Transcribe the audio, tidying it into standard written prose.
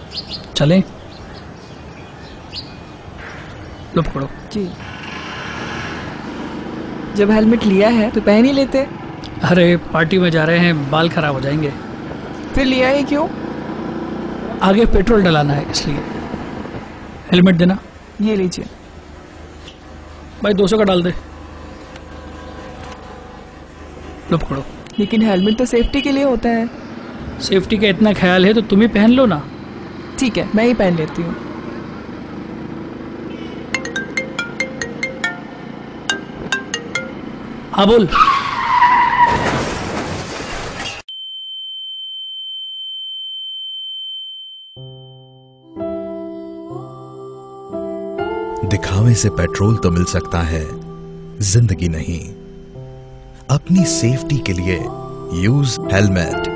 चलें? लो पकड़ो। जी। जब हेलमेट लिया है तो पहन ही लेते। अरे पार्टी में जा रहे हैं, बाल खराब हो जाएंगे। फिर लिया ही क्यों? आगे पेट्रोल डलाना है इसलिए। हेलमेट देना। ये लीजिए। भाई 200 का डाल दे। लो पकड़ो। लेकिन हेलमेट तो सेफ्टी के लिए होता है। सेफ्टी का इतना ख्याल है तो तुम ही पहन लो ना। ठीक है, मैं ही पहन लेती हूँ। हाँ बोल। दिखावे से पेट्रोल तो मिल सकता है, जिंदगी नहीं। अपनी सेफ्टी के लिए यूज हेलमेट।